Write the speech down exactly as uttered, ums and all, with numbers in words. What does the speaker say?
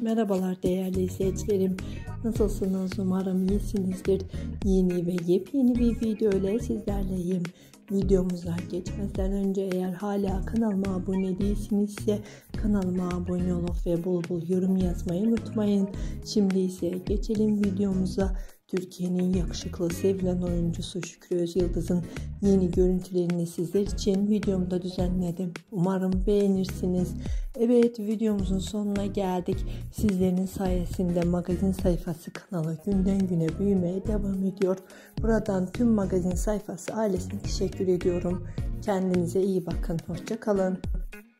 Merhabalar değerli izleyicilerim. Nasılsınız? Umarım iyisinizdir. Yeni ve yepyeni bir video ile sizlerleyim. Videomuza geçmeden önce eğer hala kanalıma abone değilsinizse kanalıma abone olup ve bol bol yorum yazmayı unutmayın. Şimdi ise geçelim videomuza. Türkiye'nin yakışıklı sevilen oyuncusu Şükrü Özyıldız'ın yeni görüntülerini sizler için videomda düzenledim. Umarım beğenirsiniz. Evet, videomuzun sonuna geldik. Sizlerin sayesinde magazin sayfası kanalı günden güne büyümeye devam ediyor. Buradan tüm magazin sayfası ailesine teşekkür ediyorum. Kendinize iyi bakın. Hoşça kalın.